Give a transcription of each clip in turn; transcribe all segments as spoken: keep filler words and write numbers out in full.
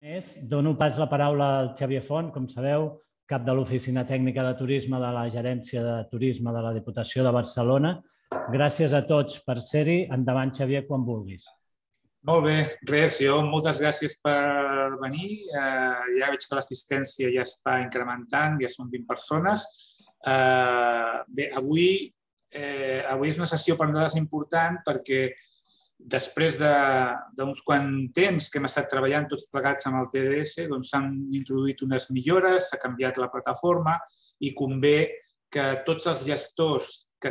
Dono pas la paraula al Xavier Font, com sabeu, cap de l'Oficina Tècnica de Turisme de la Gerència de Turisme de la Diputació de Barcelona. Gràcies a tots per ser-hi. Endavant, Xavier, quan vulguis. Molt bé, res, jo moltes gràcies per venir. Ja veig que l'assistència ja està incrementant, ja són vint persones. Bé, avui és una sessió per nosaltres important perquè després d'uns quants temps que hem estat treballant tots plegats amb el T D S, s'han introduït unes millores, s'ha canviat la plataforma i convé que tots els gestors que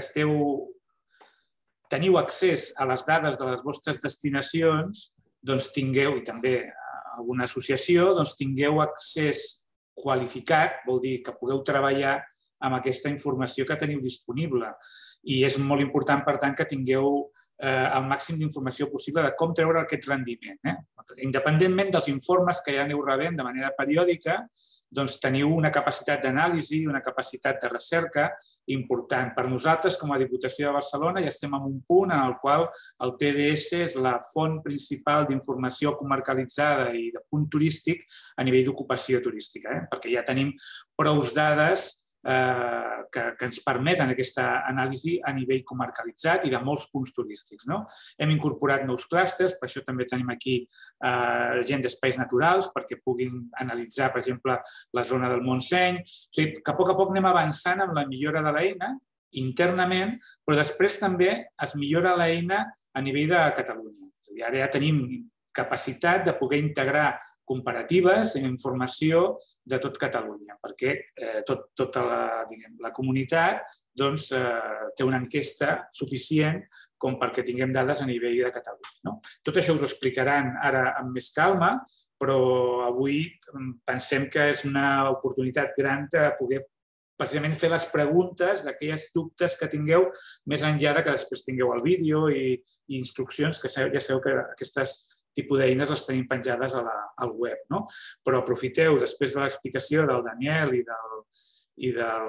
teniu accés a les dades de les vostres destinacions tingueu, i també alguna associació, tingueu accés qualificat, vol dir que pugueu treballar amb aquesta informació que teniu disponible. I és molt important, per tant, que tingueu el màxim d'informació possible de com treure aquest rendiment. Independentment dels informes que ja aneu rebent de manera periòdica, teniu una capacitat d'anàlisi, una capacitat de recerca important. Per nosaltres, com a Diputació de Barcelona, ja estem en un punt en el qual el T D S és la font principal d'informació comarcalitzada i de punt turístic a nivell d'ocupació turística, perquè ja tenim prou dades que ens permeten aquesta anàlisi a nivell comarcalitzat i de molts punts turístics. Hem incorporat nous clústers, per això també tenim aquí gent d'espais naturals perquè puguin analitzar, per exemple, la zona del Montseny. O sigui, que a poc a poc anem avançant amb la millora de l'eina internament, però després també es millora l'eina a nivell de Catalunya. Ara ja tenim capacitat de poder integrar comparatives i informació de tot Catalunya, perquè tota la comunitat té una enquesta suficient com perquè tinguem dades a nivell de Catalunya. Tot això us ho explicaran ara amb més calma, però avui pensem que és una oportunitat gran de poder precisament fer les preguntes d'aquells dubtes que tingueu, més enllà que després tingueu el vídeo i instruccions, que ja sabeu que aquestes tipus d'eines les tenim penjades al web. Però aprofiteu, després de l'explicació del Daniel i del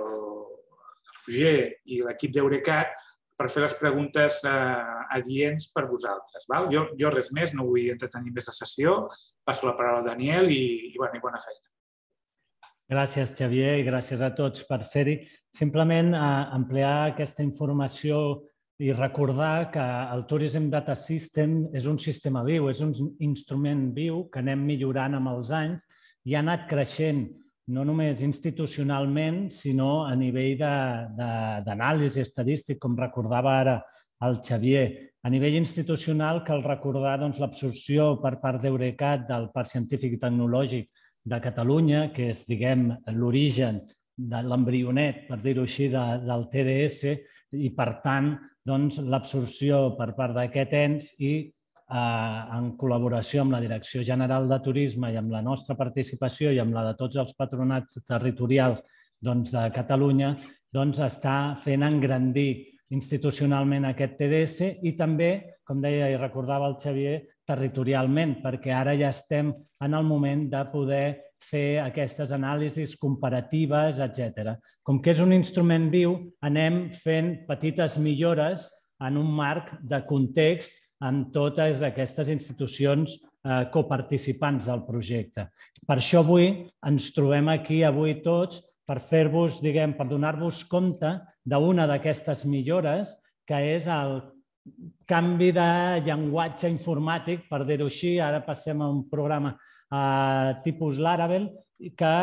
Roger i l'equip d'Eurecat, per fer les preguntes adients per vosaltres. Jo res més, no vull entretenir més la sessió, passo la paraula al Daniel i bona feina. Gràcies, Xavier, i gràcies a tots per ser-hi. Simplement ampliar aquesta informació i recordar que el Tourism Data System és un sistema viu, és un instrument viu que anem millorant amb els anys i ha anat creixent no només institucionalment, sinó a nivell d'anàlisi estadístic, com recordava ara el Xavier. A nivell institucional cal recordar l'absorció per part d'Eurecat del Parc Científic i Tecnològic de Catalunya, que és, diguem, l'origen de l'embrionet, per dir-ho així, del T D S, i, per tant, l'absorció per part d'aquest ens i en col·laboració amb la Direcció General de Turisme i amb la nostra participació i amb la de tots els patronats territorials de Catalunya, està fent engrandir institucionalment aquest T D S i també, com deia i recordava el Xavier, territorialment, perquè ara ja estem en el moment de poder fer aquestes anàlisis comparatives, etcètera. Com que és un instrument viu, anem fent petites millores en un marc de context amb totes aquestes institucions coparticipants del projecte. Per això avui ens trobem aquí avui tots per fer-vos, diguem, per donar-vos compte d'una d'aquestes millores, que és el canvi de llenguatge informàtic, per dir-ho així. Ara passem a un programa tipus Laravel que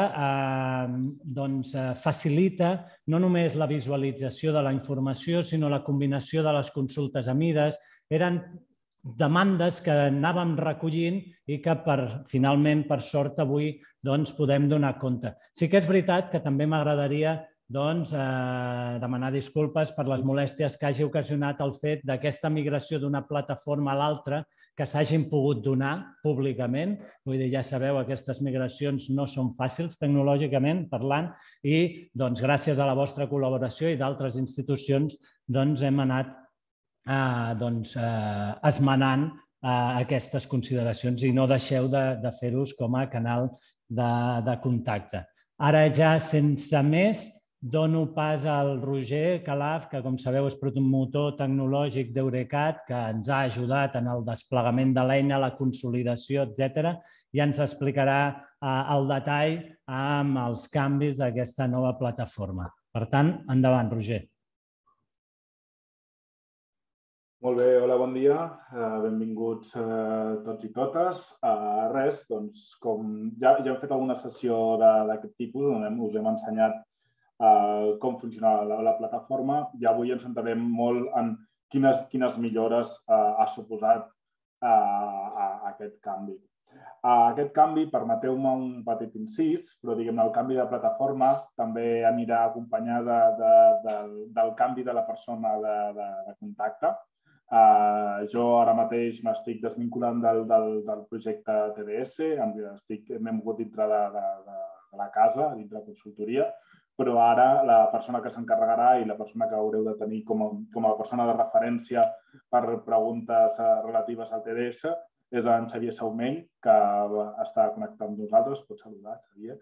facilita no només la visualització de la informació, sinó la combinació de les consultes a mides. Eren demandes que anàvem recollint i que finalment, per sort, avui podem donar compte. Sí que és veritat que també m'agradaria demanar disculpes per les molèsties que hagi ocasionat el fet d'aquesta migració d'una plataforma a l'altra que s'hagin pogut donar públicament. Vull dir, ja sabeu, aquestes migracions no són fàcils tecnològicament parlant i gràcies a la vostra col·laboració i d'altres institucions hem anat esmenant aquestes consideracions i no deixeu de fer-los com a canal de contacte. Ara ja, sense més, dono pas al Roger Calaf, que com sabeu és promotor tecnològic d'Eurecat, que ens ha ajudat en el desplegament de l'eina, la consolidació, etcètera, i ens explicarà el detall amb els canvis d'aquesta nova plataforma. Per tant, endavant, Roger. Molt bé, hola, bon dia. Benvinguts tots i totes. Res, doncs, com ja hem fet alguna sessió d'aquest tipus, on us hem ensenyat com funciona la plataforma, i avui ens centrarem molt en quines millores ha suposat aquest canvi. Aquest canvi, permeteu-me un petit incís, però diguem-ne, el canvi de plataforma també anirà acompanyada del canvi de la persona de contacte. Jo ara mateix m'estic desvinculant del projecte T D S, m'he mogut dintre de la casa, dintre de consultoria, però ara la persona que s'encarregarà i la persona que haureu de tenir com a persona de referència per preguntes relatives al T D S és en Xavier Saumell, que està connectat amb nosaltres. Pots saludar, Xavier?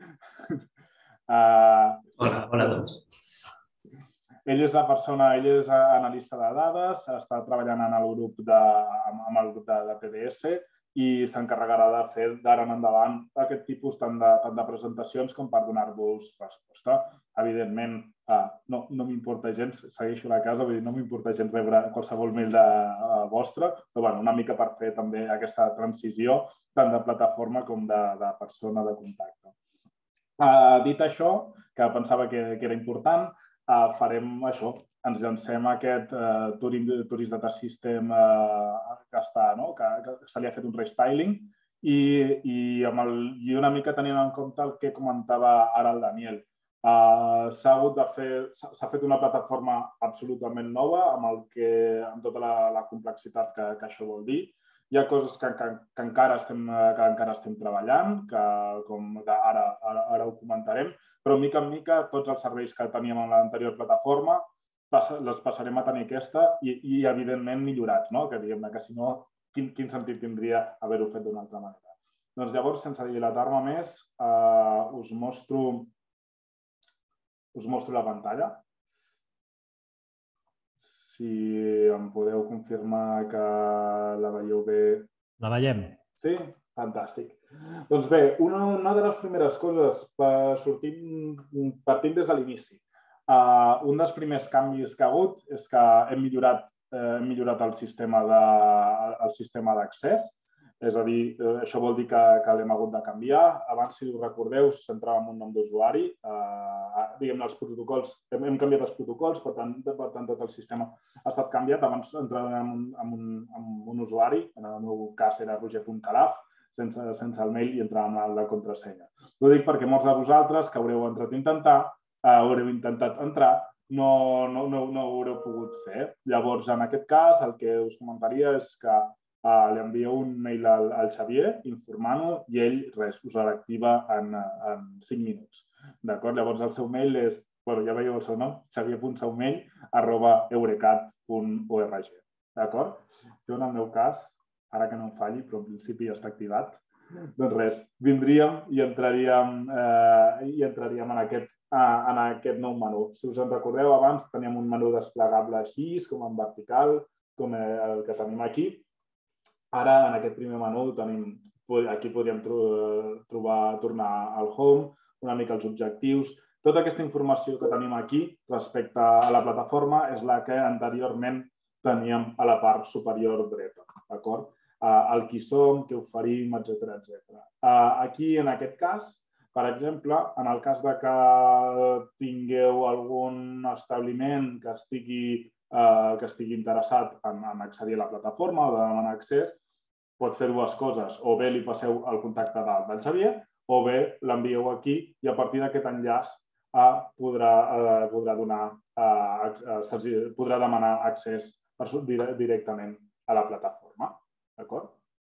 Hola, hola a tots. Ell és la persona, ell és analista de dades, està treballant en el grup de, amb el grup de T D S i s'encarregarà de fer d'ara en endavant aquest tipus tant de, tant de presentacions com per donar-vos resposta. Evidentment, no, no m'importa gens, segueixo a la casa, vull dir, no m'importa gens rebre qualsevol mail de, vostre, però bueno, una mica per fer també aquesta transició tant de plataforma com de, de persona de contacte. Uh, dit això, que pensava que, que era important, Uh, farem això, ens llancem aquest uh, Tourist Data System uh, que, està, no? que, que se li ha fet un restyling i, i, amb el, i una mica tenint en compte el que comentava ara el Daniel. Uh, s'ha hagut de fer, s'ha fet una plataforma absolutament nova amb, el que, amb tota la, la complexitat que, que això vol dir. Hi ha coses que, que, que, encara, estem, que encara estem treballant, que com ara, ara, ara ho comentarem, però mica en mica tots els serveis que teníem en l'anterior plataforma els passarem a tenir aquesta i, i evidentment, millorats, no? Que diguem que si no, quin, quin sentit tindria haver-ho fet d'una altra manera. Doncs llavors, sense dilatar-me més, eh, us, mostro, us mostro la pantalla. Si em podeu confirmar que la veieu bé. La veiem. Sí? Fantàstic. Doncs bé, una, una de les primeres coses, sortim, partint des de l'inici. Uh, un dels primers canvis que ha hagut és que hem millorat, eh, hem millorat el sistema de, el sistema d'accés. És a dir, això vol dir que, que l'hem hagut de canviar. Abans, si us recordeu, s'entrava amb un nom d'usuari. Eh, diguem-ne, els protocols, hem, hem canviat els protocols, per tant, per tant, tot el sistema ha estat canviat. Abans entràvem amb un, amb un, amb un usuari, en el meu cas era roger punt calaf, sense, sense el mail i entràvem amb la contrasenya. Ho dic perquè molts de vosaltres que haureu entrat a intentar, eh, haureu intentat entrar, no, no, no, no ho haureu pogut fer. Llavors, en aquest cas, el que us comentaria és que Uh, li envieu un mail al, al Xavier informant-ho i ell, res, us l'activa en, en cinc minuts. D'acord? Llavors, el seu mail és, bueno, ja veieu el seu nom, xavier punt saumell arroba eurecat punt org. D'acord? Jo, en el meu cas, ara que no em falli, però en principi ja està activat, doncs res, vindríem i entraríem, eh, i entraríem en, aquest, eh, en aquest nou menú. Si us en recordeu, abans teníem un menú desplegable així, com en vertical, com el que tenim aquí. Ara, en aquest primer menú, tenim, aquí podríem trobar, tornar al home, una mica els objectius. Tota aquesta informació que tenim aquí respecte a la plataforma és la que anteriorment teníem a la part superior dreta. D'acord? El qui som, què oferim, etcètera, etcètera. Aquí, en aquest cas, per exemple, en el cas de que tingueu algun establiment que estigui que estigui interessat en accedir a la plataforma o de demanar accés, pot fer dues coses. O bé li passeu el contacte del Xavier o bé l'envieu aquí i a partir d'aquest enllaç podrà, podrà, donar, podrà demanar accés directament a la plataforma. D'acord?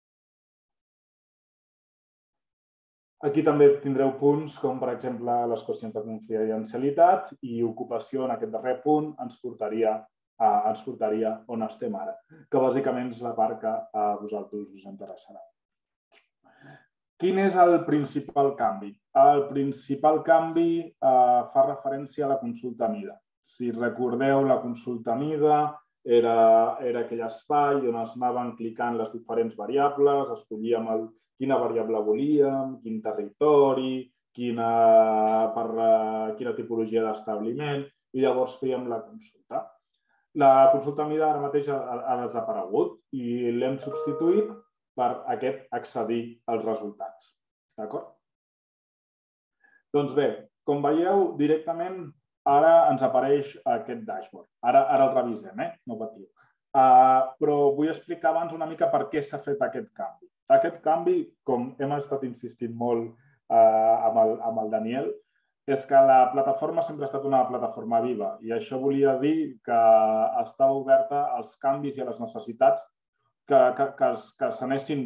Aquí també tindreu punts com, per exemple, les qüestions de confidencialitat i ocupació en aquest darrer punt ens portaria ens portaria on estem ara, que bàsicament és la part que a vosaltres us interessarà. Quin és el principal canvi? El principal canvi fa referència a la consulta mida. Si recordeu, la consulta mida era aquell espai on es anaven clicant les diferents variables, escollíem quina variable volíem, quin territori, quina tipologia d'establiment, i llavors fèiem la consulta. La consulta mida ara mateix ha desaparegut i l'hem substituït per aquest accedir als resultats. D'acord? Doncs bé, com veieu, directament ara ens apareix aquest dashboard. Ara el revisem, no patiu. Però vull explicar abans una mica per què s'ha fet aquest canvi. Aquest canvi, com hem estat insistint molt amb el Daniel, és que la plataforma sempre ha estat una plataforma viva i això volia dir que estava oberta als canvis i a les necessitats que s'anessin,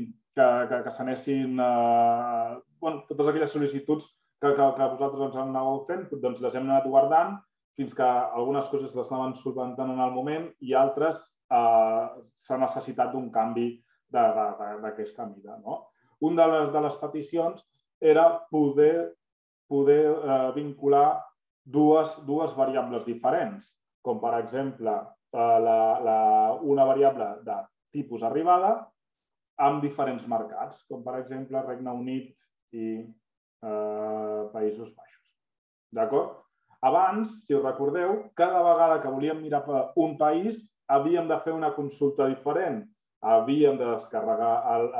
totes aquelles sol·licituds que vosaltres ens anàveu fent, doncs les hem anat guardant fins que algunes coses les anaven solventant en el moment i altres s'ha necessitat d'un canvi d'aquesta mida. Una de les peticions era poder poder vincular dues variables diferents, com per exemple una variable de tipus arribada amb diferents mercats, com per exemple Regne Unit i Països Baixos. D'acord? Abans, si us recordeu, cada vegada que volíem mirar per un país havíem de fer una consulta diferent. Havíem de descarregar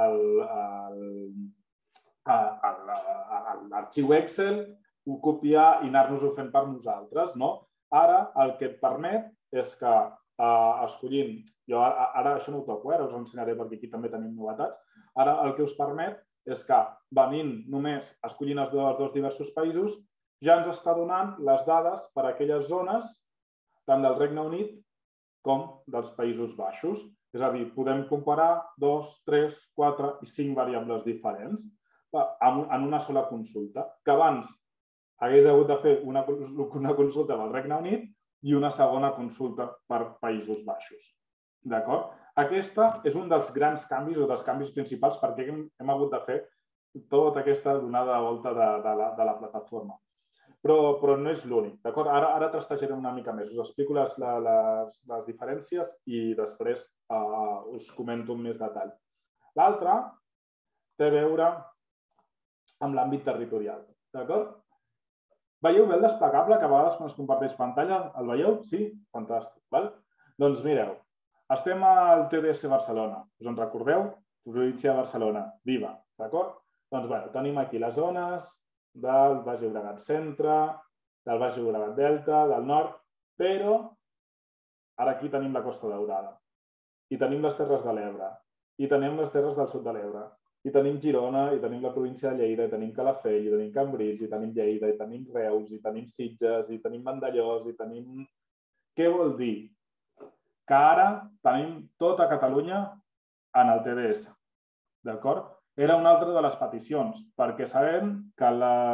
l'arxiu Excel, ho copiar i anar-nos-ho fent per nosaltres. Ara el que et permet és que escollint, jo ara això no ho toco, ara us ho ensenyaré perquè aquí també tenim novetats, ara el que us permet és que venint només escollint els dos diversos països ja ens està donant les dades per a aquelles zones tant del Regne Unit com dels Països Baixos. És a dir, podem comparar dos, tres, quatre i cinc variables diferents en una sola consulta, que abans hagués hagut de fer una consulta pel Regne Unit i una segona consulta per Països Baixos. D'acord? Aquesta és un dels grans canvis o dels canvis principals perquè hem hagut de fer tota aquesta donada de volta de la plataforma. Però no és l'únic. Ara trastejarem una mica més. Us explico les diferències i després us comento amb més detall. L'altre té a veure amb l'àmbit territorial. D'acord? Veieu bé el desplegable que a vegades quan es comparteix pantalla? El veieu? Sí? Fantàstic. Doncs mireu, estem al T D S Barcelona. Us en recordeu? Província de Barcelona, viva. D'acord? Doncs tenim aquí les zones del Baix Llobregat Centre, del Baix Llobregat Delta, del Nord, però ara aquí tenim la Costa Daurada, i tenim les Terres de l'Ebre, i tenim les Terres del Sud de l'Ebre, i tenim Girona, i tenim la província de Lleida, i tenim Calafell, i tenim Cambrils, i tenim Lleida, i tenim Reus, i tenim Sitges, i tenim Vandellòs, i tenim... Què vol dir? Que ara tenim tota Catalunya en el T D S, d'acord? Era una altra de les peticions, perquè sabem que,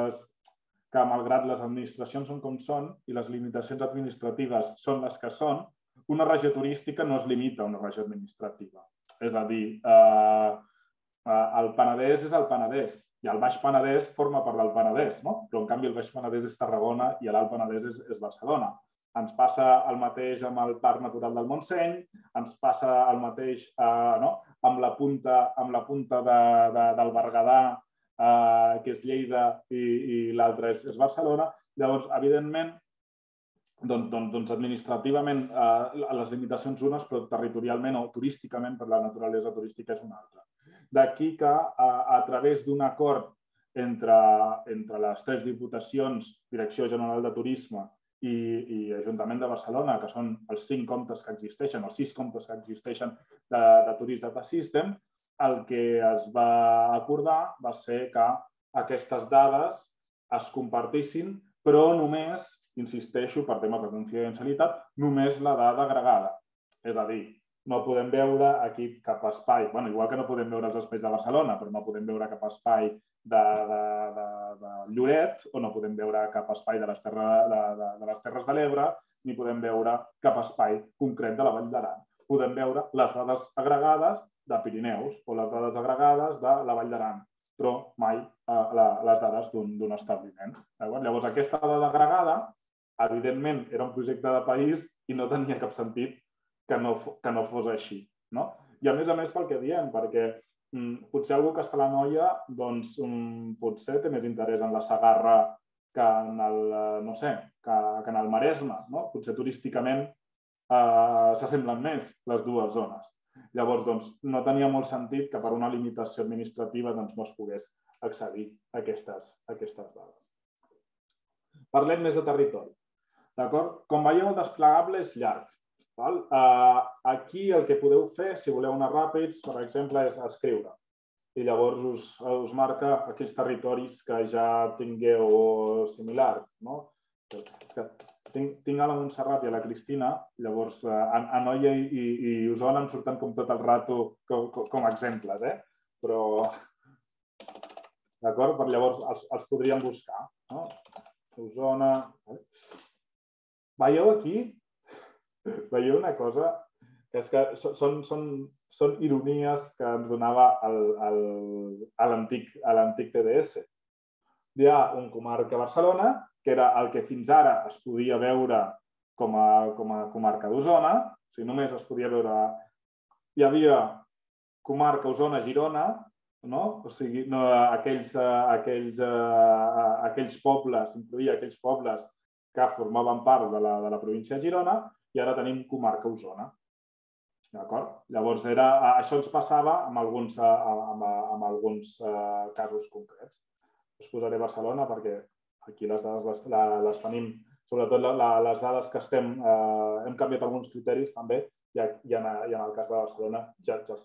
malgrat les administracions són com són i les limitacions administratives són les que són, una regió turística no es limita a una regió administrativa. És a dir, el Penedès és el Penedès i el Baix Penedès forma part del Penedès, però en canvi el Baix Penedès és Tarragona i l'Alt Penedès és Barcelona. Ens passa el mateix amb el Parc Natural del Montseny, ens passa el mateix amb la punta del Berguedà, que és Lleida, i l'altra és Barcelona. Llavors, evidentment, administrativament les limitacions unes, però territorialment o turísticament, per la naturalesa turística, és una altra. D'aquí que a través d'un acord entre les tres diputacions, Direcció General de Turisme i Ajuntament de Barcelona, que són els cinc comptes que existeixen, els sis comptes que existeixen de Tourist Data System, el que es va acordar va ser que aquestes dades es compartissin, però només, insisteixo, per temes de confidencialitat, només la dada agregada. És a dir, no podem veure aquí cap espai, igual que no podem veure els espais de Barcelona, però no podem veure cap espai de Lloret o no podem veure cap espai de les Terres de l'Ebre ni podem veure cap espai concret de la Vall d'Aran. Podem veure les dades agregades de Pirineus o les dades agregades de la Vall d'Aran. però mai les dades d'un establiment. Llavors, aquesta dada agregada, evidentment, era un projecte de país i no tenia cap sentit que no fos així. I a més a més pel que diem, perquè potser algú que està a l'Anoia potser té més interès en la Segarra que en el Maresme. Potser turísticament s'assemblen més les dues zones. Llavors, no tenia molt sentit que per una limitació administrativa no es pogués accedir a aquestes dades. Parlem més de territori. Com veieu, el desplegable és llarg. Aquí el que podeu fer, si voleu anar ràpids, per exemple, és escriure. I llavors us marca aquells territoris que ja tingueu similars. Tinc a la Montserrat i a la Cristina, llavors Anoia i Osona em surten com tot el rato com a exemples, però llavors els podríem buscar. Osona... Veieu aquí? Veieu una cosa? És que són ironies que ens donava a l'antic T D S. Hi ha un comarca Barcelona, que era el que fins ara es podia veure com a comarca d'Osona, o sigui, només es podia veure... Hi havia comarca Osona-Girona, o sigui, aquells pobles, incloïa aquells pobles que formaven part de la província de Girona, i ara tenim comarca Osona. Llavors, això ens passava amb alguns casos concrets. Us posaré Barcelona perquè aquí les dades les tenim, sobretot les dades que estem, hem canviat alguns criteris també, i en el cas de Barcelona ja els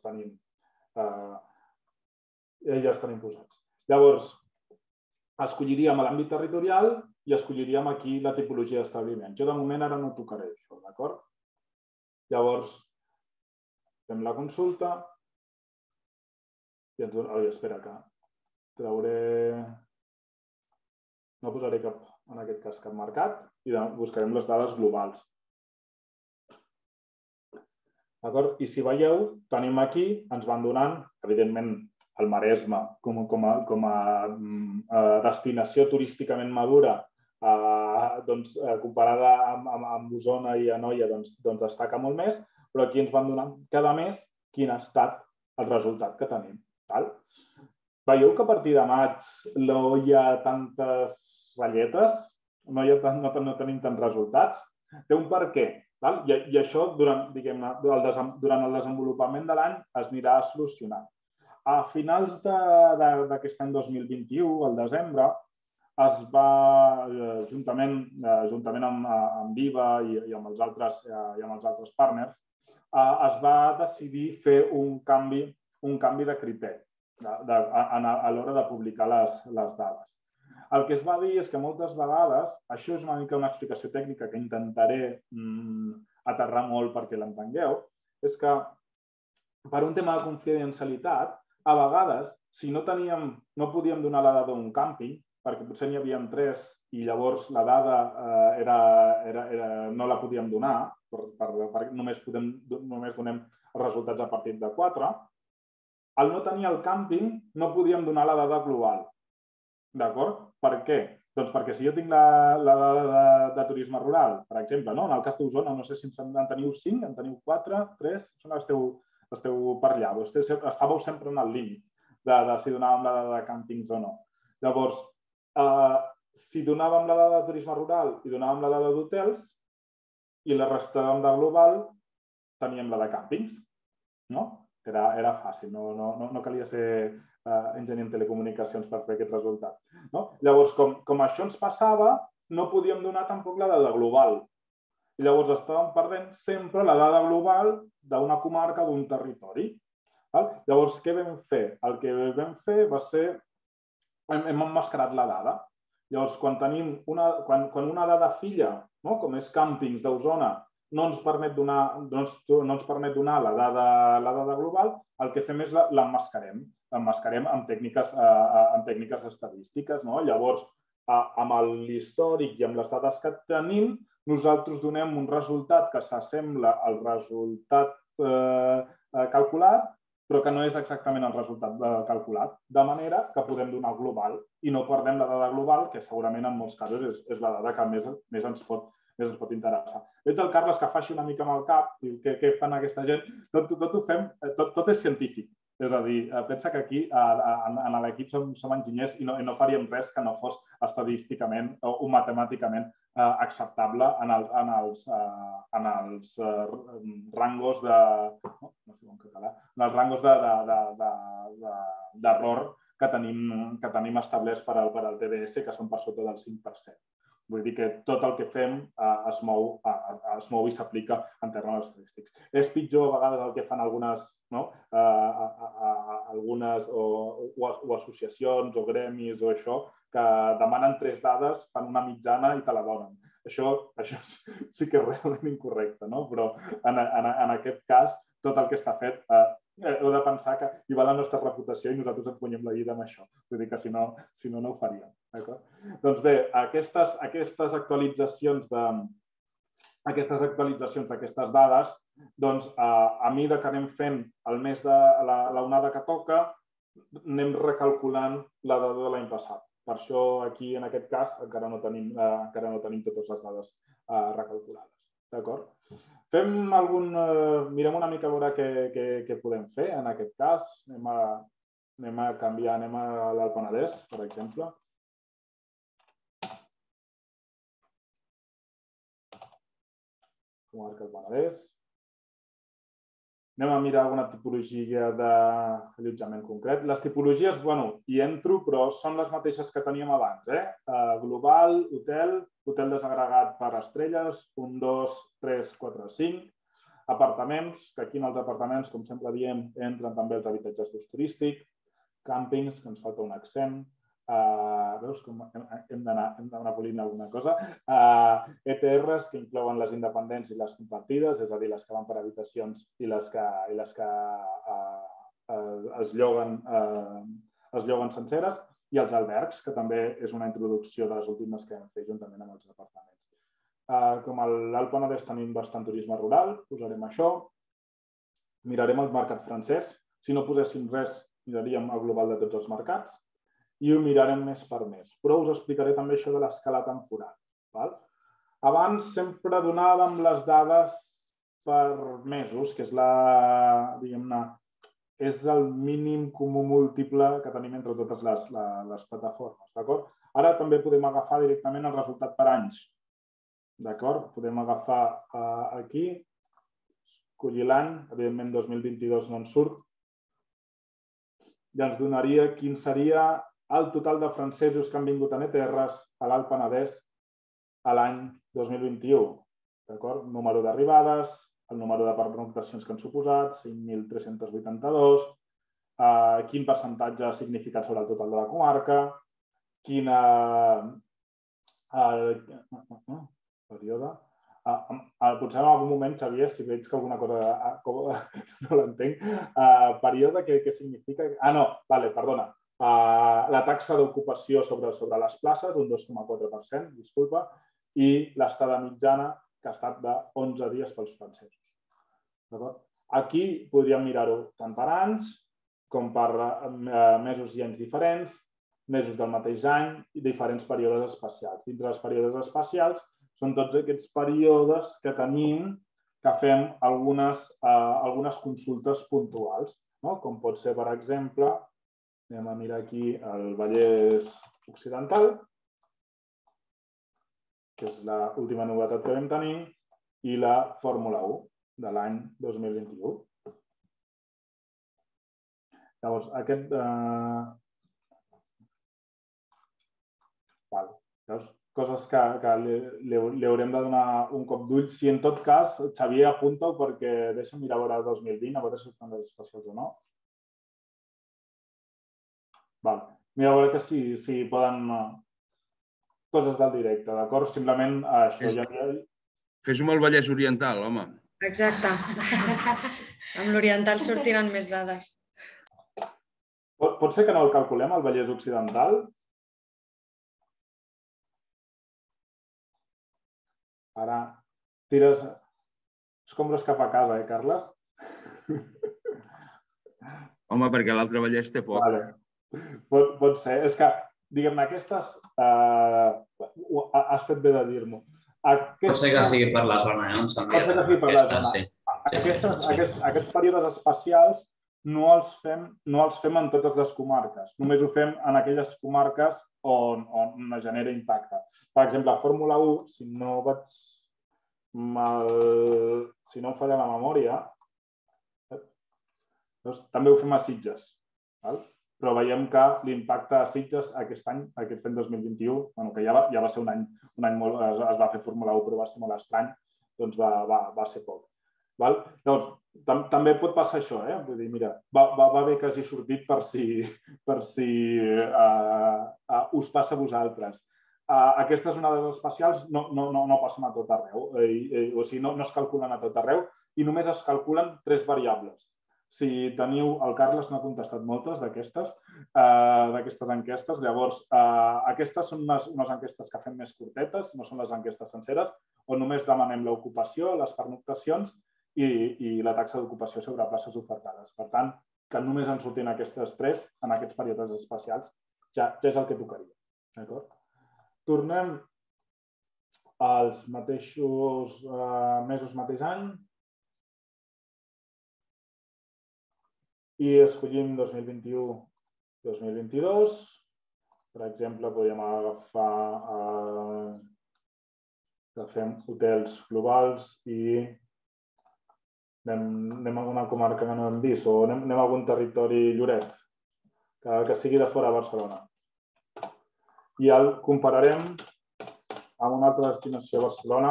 tenim posats. Llavors, escolliríem l'àmbit territorial i escolliríem aquí la tipologia d'establiment. Jo de moment ara no tocaré això, d'acord? Llavors, fem la consulta i ens dona... Oi, espera, que trauré... No posaré cap, en aquest cas, cap marcat i buscarem les dades globals. D'acord? I si veieu, tenim aquí, ens van donant, evidentment, el Maresme com a destinació turísticament madura, comparada amb Osona i Anoia, destaca molt més, però aquí ens van donar cada mes quin ha estat el resultat que tenim. Veieu que a partir de maig no hi ha tantes ratlletes, no tenim tants resultats? Té un per què. I això, durant el desenvolupament de l'any, es anirà solucionant. A finals d'aquest any dos mil vint-i-u, al desembre, es va, juntament amb Viva i amb els altres partners, es va decidir fer un canvi de criteri a l'hora de publicar les dades. El que es va dir és que moltes vegades, això és una mica una explicació tècnica que intentaré aterrar molt perquè l'entengueu, és que per un tema de confidencialitat, a vegades, si no podíem donar la dada d'un càmping, perquè potser n'hi havia tres i llavors la dada no la podíem donar, perquè només donem els resultats a partir de quatre, al no tenir el càmping no podíem donar la dada global. D'acord? Per què? Doncs perquè si jo tinc la dada de turisme rural, per exemple, en el cas d'Osona, no sé si en teniu cinc, en teniu quatre, tres, esteu per allà, estàveu sempre en el límit de si donàvem la dada de càmpings o no. Llavors, si donàvem la dada de turisme rural i donàvem la dada d'hotels i la restàvem de global, teníem la de càmpings. Era fàcil, no calia ser enginyer en telecomunicacions per fer aquest resultat. Llavors, com això ens passava, no podíem donar tampoc la dada global. I llavors estàvem perdent sempre la dada global d'una comarca o d'un territori. Llavors, què vam fer? El que vam fer va ser... Hem emmascarat la dada. Llavors, quan una dada filla, com és càmpings d'Osona, no ens permet donar la dada global, el que fem és l'emmascarem. L'emmascarem amb tècniques estadístiques. Llavors, amb l'històric i amb les dades que tenim, nosaltres donem un resultat que s'assembla al resultat calculat però que no és exactament el resultat calculat, de manera que podem donar el global i no perdem la dada global, que segurament en molts casos és, és la dada que més, més, ens pot, més ens pot interessar. Veig el Carles que fa així una mica amb el cap, diu, què, què fan aquesta gent? Tot, tot ho fem, tot, tot és científic. És a dir, pensa que aquí en l'equip som, som enginyers i no, i no faríem res que no fos estadísticament o matemàticament acceptable en, el, en els, en els rangos de... No, no sé en català. En els rangos d'error que tenim, que tenim establerts per al, per al T D S, que són per sota del cinc per cent. Vull dir que tot el que fem eh, es, mou, eh, es mou i s'aplica en termes estadístics. És pitjor a vegades el que fan algunes, no? eh, a, a, a, algunes o, o, o associacions o gremis o això, que demanen tres dades, fan una mitjana i te la donen. Això, això sí que és realment incorrecte, no? Però en, en, en aquest cas tot el que està fet eh, heu de pensar que hi va la nostra reputació i nosaltres ens guanyem la vida amb això. Vull dir que si no, si no, no ho faríem. Doncs bé, aquestes, aquestes actualitzacions de, aquestes actualitzacions d'aquestes dades, doncs, a, a mesura que anem fent el mes de l'onada que toca, anem recalculant la dada de l'any passat. Per això aquí, en aquest cas, encara no tenim, eh, encara no tenim totes les dades eh, recalculades. D'acord? Fem algun... Eh, mirem una mica a veure què, què, què podem fer en aquest cas. Anem a, anem a canviar, anem a l'Alt Penedès, per exemple. Comarca del Penedès. Anem a mirar alguna tipologia d'allotjament concret. Les tipologies, bueno, hi entro, però són les mateixes que teníem abans. Eh? Uh, global, hotel, hotel desagregat per estrelles, un, dos, tres, quatre, cinc. Apartaments, que aquí en els apartaments, com sempre diem, entren també els habitatges d'ús turístic. Càmpings, que ens falta un accent. Uh, veus com hem d'anar polint alguna cosa. Uh, E T Rs, que inclouen les independents i les compartides, és a dir, les que van per habitacions i les que, i les que uh, uh, es, lloguen, uh, es lloguen senceres, i els albergs, que també és una introducció de les últimes que hem fet juntament amb els apartaments. Uh, com a l'Alt Penedès tenim bastant turisme rural, posarem això. Mirarem el mercat francès. Si no poséssim res, miraríem el global de tots els mercats. I ho mirarem mes per mes. Però us explicaré també això de l'escala temporal. Val? Abans sempre donàvem les dades per mesos, que és la, diguem-ne, és el mínim comú múltiple que tenim entre totes les, les plataformes. D'acord? Ara també podem agafar directament el resultat per anys. D'acord? Podem agafar uh, aquí, escollir l'any, evidentment dos mil vint-i-dos no en surt, i ens donaria quin seria el total de francesos que han vingut en E T Rs a l'Alt Penedès a l'any dos mil vint-i-u. D'acord? Número d'arribades, el número de pernoctacions que han suposat, cinc mil tres-cents vuitanta-dos, eh, quin percentatge ha significat sobre el total de la comarca, quina... El, període... Potser en algun moment, Xavier, si veig que alguna cosa no l'entenc, període què significa... Ah, no, vale, perdona. La taxa d'ocupació sobre, sobre les places, un dos coma quatre per cent, disculpa, i l'estada mitjana, que ha estat d'onze dies pels francesos. Aquí podríem mirar-ho tant per anys com per mesos i anys diferents, mesos del mateix any i diferents períodes espacials. Dintre dels períodes espacials són tots aquests períodes que tenim que fem algunes, eh, algunes consultes puntuals, no? Com pot ser, per exemple, anem a mirar aquí el Vallès Occidental, que és l'última novetat que vam tenir, i la Fórmula u de l'any dos mil vint-i-u. Llavors, aquest... Eh... Val. Llavors, coses que, que li, li haurem de donar un cop d'ull. Si en tot cas, Xavier, apunta-ho perquè deixa'm mirar a veure el dos mil vint, a veure si estan les especials o no. Val. Mira, a veure que si, si poden... Coses del directe, d'acord? Simplement això ja... Fes-ho amb el Vallès Oriental, home. Exacte. Amb l'Oriental sortiran més dades. Pot, pot ser que no el calculem, el Vallès Occidental? Ara tires escombres cap a casa, eh, Carles? Home, perquè l'altre Vallès té poc. Pot ser. És que, diguem-ne, aquestes... Has fet bé de dir-m'ho. Pot ser que sigui per la zona, on s'envien aquestes, sí. Aquests períodes espacials no els fem en totes les comarques. Només ho fem en aquelles comarques on es genera impacte. Per exemple, a Fórmula u, si no vaig... Si no em falla la memòria, també ho fem a Sitges. Però veiem que l'impacte a Sitges aquest any, aquest any dos mil vint-i-u, que ja va ser un any molt... Es va fer Fórmula u, però va ser molt estrany, doncs va ser poc. Llavors, també pot passar això, eh? Vull dir, mira, va bé que hagi sortit per si us passa a vosaltres. Aquestes onades espacials no passen a tot arreu, o sigui, no es calculen a tot arreu i només es calculen tres variables. Si teniu... El Carles n'ha contestat moltes d'aquestes enquestes. Llavors, aquestes són unes enquestes que fem més curtetes, no són les enquestes senceres, on només demanem l'ocupació, les pernoctacions i la taxa d'ocupació sobre places ofertades. Per tant, que només en surtin aquestes tres en aquests períodes espacials ja és el que tocaria. Tornem als mateixos mesos, mateix any, i escollim dos mil vint-i-u dos mil vint-i-dos. Per exemple, podríem agafar que fem hotels globals i anem a alguna comarca que no hem vist o anem a algun territori lloret, que sigui de fora de Barcelona. I el compararem amb una altra destinació a Barcelona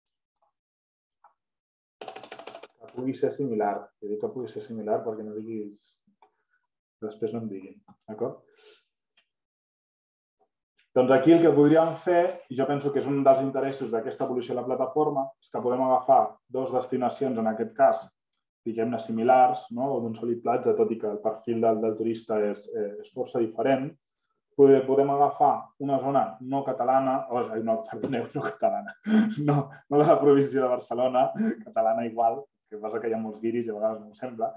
que pugui ser similar. Jo dic que pugui ser similar perquè no diguis... Després no em diguin, d'acord? Doncs aquí el que podríem fer, i jo penso que és un dels interessos d'aquesta evolució de la plataforma, és que podem agafar dues destinacions, en aquest cas, diguem-ne similars, o d'un sol i platja, tot i que el perfil del turista és força diferent. Podem agafar una zona no catalana, no, perdoneu, no catalana, no de la província de Barcelona, catalana igual, que passa que hi ha molts guiris i a vegades no ho sembla,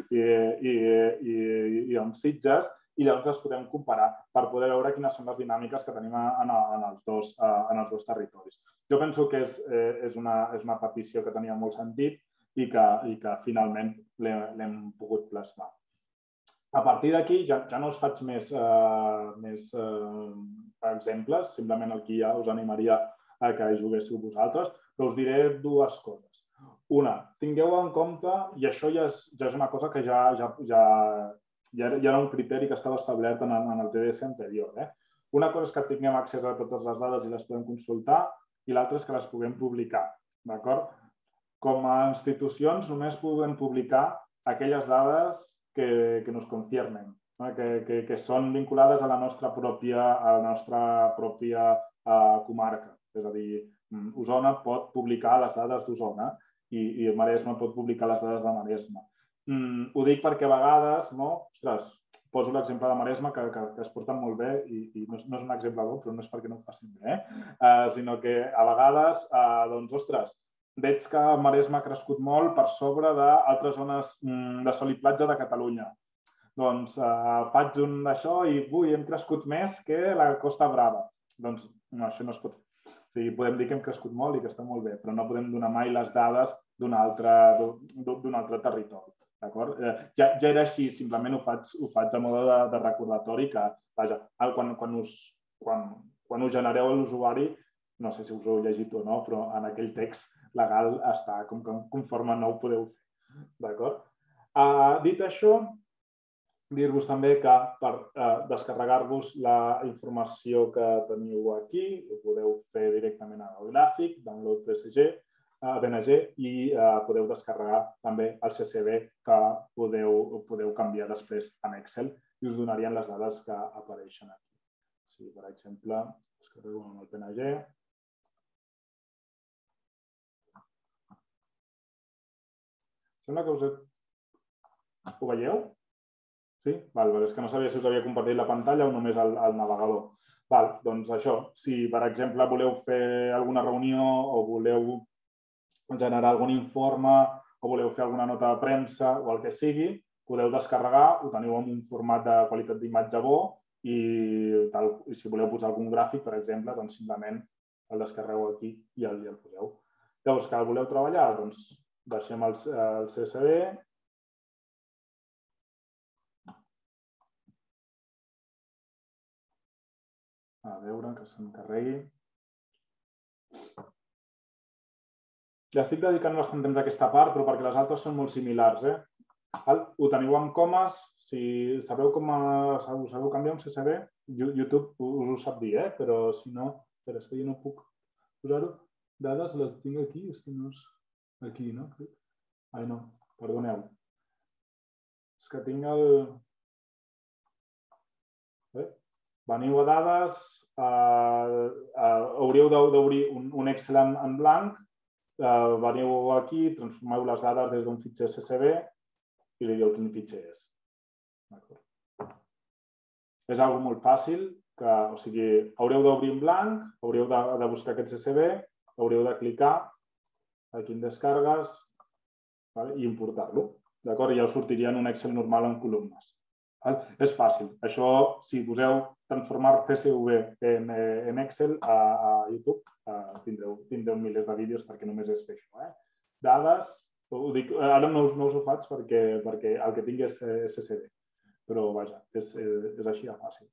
i amb Sitges, i llavors les podem comparar per poder veure quines són les dinàmiques que tenim en els dos territoris. Jo penso que és una petició que tenia molt sentit i que finalment l'hem pogut plasmar. A partir d'aquí ja no us faig més exemples, simplement aquí ja us animaria a que hi juguéssiu vosaltres, però us diré dues coses. Una, tingueu en compte, i això ja és una cosa que ja era un criteri que estava establert en el T D S anterior. Una cosa és que tinguem accés a totes les dades i les podem consultar i l'altra és que les puguem publicar. Com a institucions només podem publicar aquelles dades que ens conciernen, que són vinculades a la nostra pròpia comarca. És a dir, Osona pot publicar les dades d'Osona i Maresme pot publicar les dades de Maresme. Ho dic perquè a vegades, ostres, poso l'exemple de Maresme que es porten molt bé i no és un exemple bo, però no és perquè no ho facin bé, sinó que a vegades, doncs, ostres, veig que Maresme ha crescut molt per sobre d'altres zones de sol i platja de Catalunya. Doncs faig un d'això i, ui, hem crescut més que la Costa Brava. Doncs no, això no es pot fer. O sigui, podem dir que hem crescut molt i que està molt bé, però no podem donar mai les dades d'un altre territori. Ja era així, simplement ho faig a mode de recordatori que, vaja, quan us genereu l'usuari, no sé si us ho heu llegit o no, però en aquell text legal està com que conforme no ho podeu fer. D'acord? Dit això, dir-vos també que per descarregar-vos la informació que teniu aquí, ho podeu fer directament al gràfic, download P S G, B N G, i podeu descarregar també el C S V que podeu canviar després en Excel i us donarien les dades que apareixen aquí. Si, per exemple, descarregueu amb el P N G. Sembla que us... Ho veieu? Sí? És que no sabia si us havia compartit la pantalla o només el navegador. Doncs això, si per exemple voleu fer alguna reunió o voleu generar algun informe o voleu fer alguna nota de premsa o el que sigui, podeu descarregar, ho teniu en un format de qualitat d'imatge bo i si voleu posar algun gràfic, per exemple, doncs simplement el descarregueu aquí i el poseu. Llavors, que el voleu treballar, doncs deixem el C S V. A veure, que s'encarregui. Ja estic dedicant bastant temps a aquesta part, però perquè les altres són molt similars. Ho teniu en comes. Si sabeu com sabeu canviar un C S V, YouTube us ho sap dir, però si no, però és que jo no puc posar-ho. Dades les tinc aquí, és que no és aquí, no? Ai, no, perdoneu. És que tinc el... Veniu a dades, hauríeu d'obrir un Excel en blanc, veniu aquí, transformeu les dades des d'un fitxer C S V i li dieu quin fitxer és. És una cosa molt fàcil, o sigui, haureu d'obrir en blanc, haureu de buscar aquest C S V, haureu de clicar aquí en descargues i importar-lo. I ja us sortiria en un Excel normal en columnes. És fàcil. Això, si poseu transformar C S V en Excel a YouTube, tindreu milers de vídeos perquè només és fer això. Dades, ara no us ho faig perquè el que tinc és C S V, però vaja, és així de fàcil.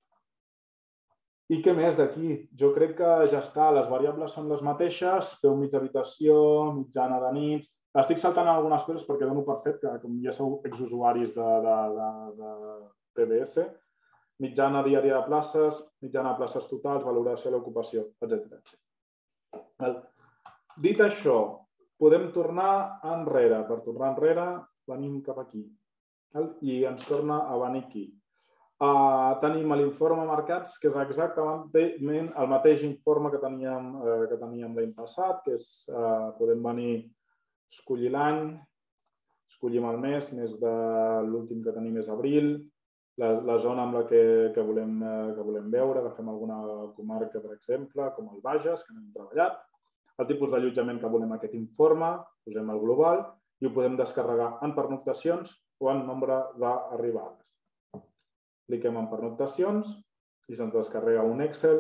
I què més d'aquí? Jo crec que ja està. Les variables són les mateixes, peu mig d'habitació, mitjana de nits. Estic saltant algunes coses perquè dono per fet que, com ja sou exusuaris de P B S, mitjana diària de places, mitjana de places totals, valoració de l'ocupació, etcètera. Dit això, podem tornar enrere. Per tornar enrere, venim cap aquí i ens torna a venir aquí. Tenim l'informe mercats, que és exactament el mateix informe que teníem l'any passat, que és, podem venir, escollir l'any, escollim el mes, mes de l'últim que tenim és abril, la zona amb la que volem veure, agafem alguna comarca, per exemple, com el Bages, que n'hem treballat, el tipus d'allotjament que volem aquest informe, posem el global i ho podem descarregar en pernoctacions o en nombre d'arribades. Cliquem en pernoctacions i se'ns descarrega un Excel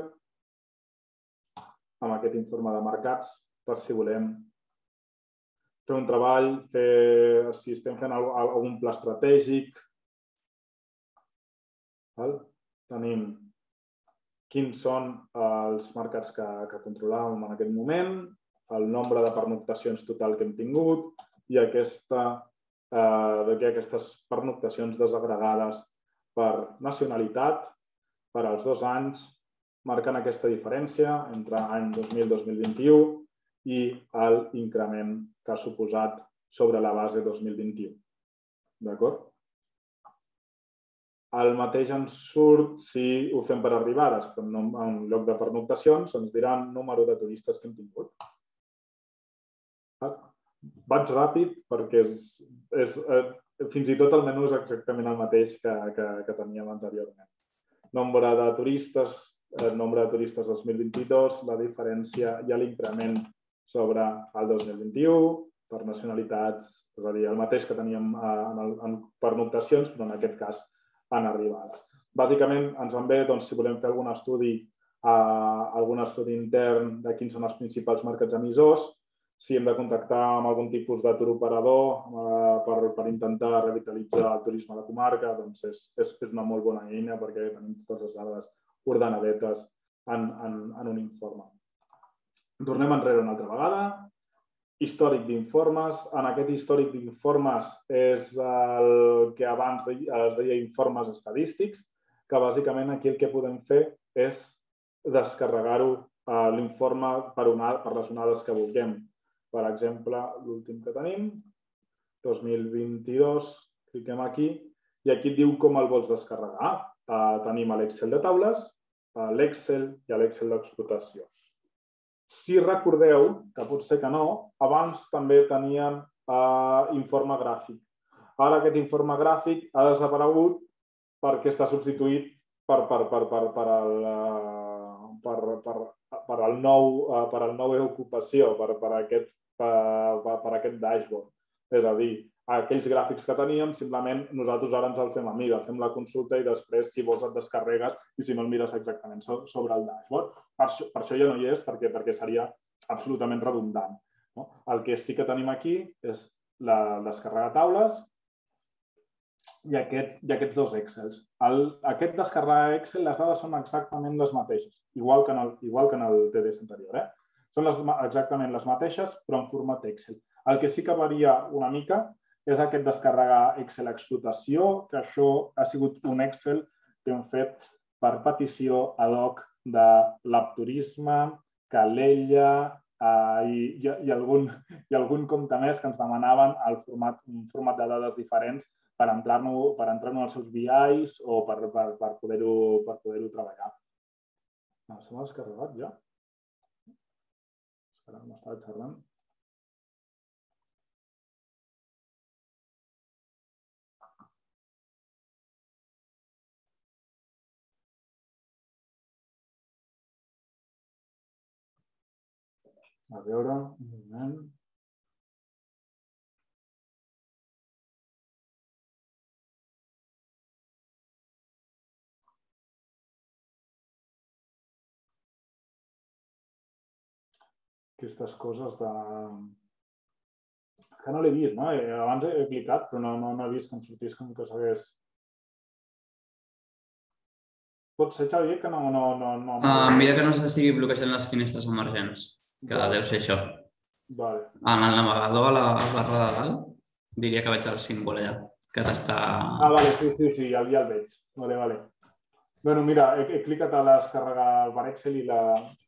amb aquest informe de mercats per si volem fer un treball, si estem fent algun pla estratègic. Tenim quins són els mercats que controlàvem en aquest moment, el nombre de pernoctacions total que hem tingut i aquestes pernoctacions desagregades per nacionalitat, per als dos anys, marcant aquesta diferència entre any dos mil i dos mil vint-i-u i l'increment que ha suposat sobre la base dos mil vint-i-u. D'acord? El mateix ens surt si ho fem per arribades, però en lloc de pernoctacions ens diran número de turistes que hem tingut. Vaig ràpid perquè fins i tot el menú és exactament el mateix que teníem anteriorment. Nombre de turistes, nombre de turistes dos mil vint-i-dos, la diferència i l'increment sobre el dos mil vint-i-u per nacionalitats, és a dir, el mateix que teníem en pernoctacions, però en aquest cas en arribades. Bàsicament ens van bé si volem fer algun estudi algun estudi intern de quins són els principals mercats emissors, si hem de contactar amb algun tipus de turoperador per intentar revitalitzar el turisme a la comarca, doncs és una molt bona eina perquè tenim totes les dades ordenadetes en un informe. Tornem enrere una altra vegada. Històric d'informes. En aquest històric d'informes és el que abans es deia informes estadístics, que bàsicament aquí el que podem fer és descarregar-ho l'informe per les onades que vulguem. Per exemple, l'últim que tenim, dos mil vint-i-dos, cliquem aquí i aquí et diu com el vols descarregar. Tenim l'Excel de taules, l'Excel i l'Excel d'explotació. Si recordeu, que pot ser que no, abans també teníem informe gràfic. Ara aquest informe gràfic ha desaparegut perquè està substituït per el nou e-ocupació, per aquest dashboard. És a dir, aquells gràfics que teníem, simplement nosaltres ara ens el fem a mida, fem la consulta i després, si vols, et descarregues i si no el mires exactament sobre el dashboard. Per això ja no hi és, perquè seria absolutament redundant. El que sí que tenim aquí és la descarregar taules i aquests dos Excels. Aquest descarregar Excel, les dades són exactament les mateixes, igual que en el T D S anterior. Són exactament les mateixes, però en format Excel. El que sí que varia una mica és aquest descarregar Excel explotació, que això ha sigut un Excel que hem fet per petició ad hoc de Labturisme, Calella i algun compte més que ens demanaven un format de dades diferents per entrar-nos als seus B Is o per poder-ho treballar. Se m'ha descarregat ja? Ara m'estava xerrant. A veure, un moment. Aquestes coses de... És que no l'he vist, no? Abans he clicat, però no he vist que em sortís com que s'hagués... Pot ser, Xavier, que no... Mira que no s'estigui bloquejant les finestres emergents, que deu ser això. En el navegador, a la barra de dalt, diria que veig el símbol allà, que t'està... Ah, vale, sí, sí, sí, ja el veig. Vale, vale. Bé, mira, he clicat a descarregar per Excel i la...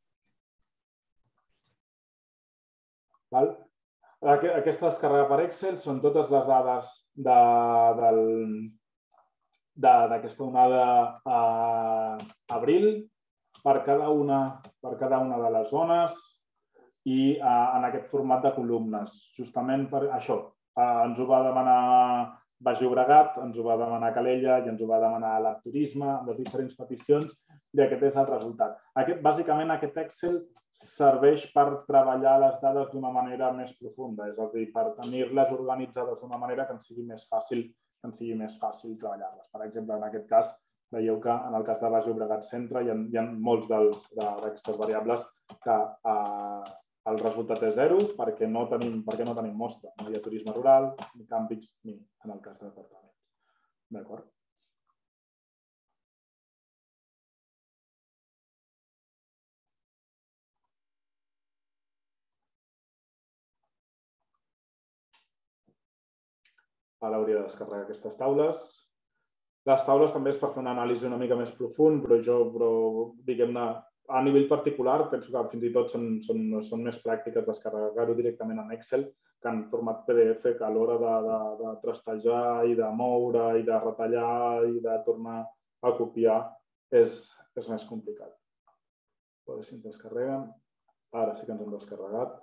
Aquesta descàrrega per Excel són totes les dades d'aquesta onada a abril per cada una de les zones i en aquest format de columnes. Justament per això. Ens ho va demanar Baix Llobregat, ens ho va demanar Calella i ens ho va demanar Labturisme, amb les diferents peticions, i aquest és el resultat. Bàsicament, aquest Excel serveix per treballar les dades d'una manera més profunda, és a dir, per tenir-les organitzades d'una manera que ens sigui més fàcil treballar-les. Per exemple, en aquest cas, veieu que en el cas de Baix Llobregat Centre hi ha molts d'aquestes variables que el resultat és zero perquè no tenim mostra. No hi ha turisme rural, ni càmpings, ni en el cas de departaments. D'acord? Ara hauria de descarregar aquestes taules. Les taules també és per fer una anàlisi una mica més profund, però jo, diguem-ne, a nivell particular, penso que fins i tot són més pràctiques descarregar-ho directament en Excel que en format P D F, que a l'hora de trastejar i de moure i de retallar i de tornar a copiar és més complicat. A veure si ens descarreguen. Ara sí que ens hem descarregat.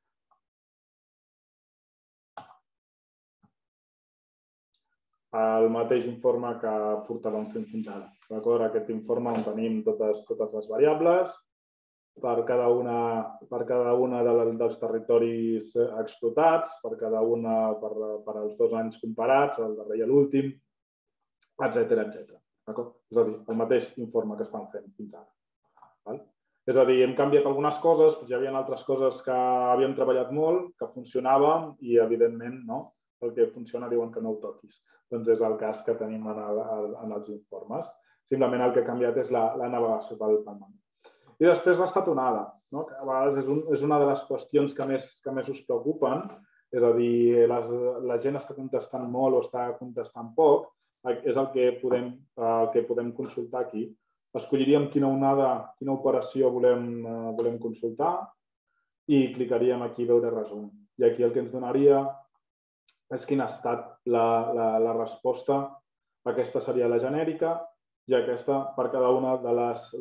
El mateix informe que portàvem fent fins ara. Aquest informe on tenim totes les variables per cada una dels territoris explotats, per cada una per als dos anys comparats, el darrer i l'últim, etcètera. És a dir, el mateix informe que estan fent fins ara. És a dir, hem canviat algunes coses, però hi havia altres coses que havíem treballat molt, que funcionaven i, evidentment, no? El que funciona diuen que no ho toquis. Doncs és el cas que tenim en els informes. Simplement el que ha canviat és la navegació pel menu. I després l'estatonada, que a vegades és una de les qüestions que més us preocupen, és a dir, la gent està contestant molt o està contestant poc, és el que podem consultar aquí. Escolliríem quina onada, quina operació volem consultar i clicaríem aquí a veure resum. I aquí el que ens donaria és quina ha estat la resposta. Aquesta seria la genèrica i aquesta per cada una de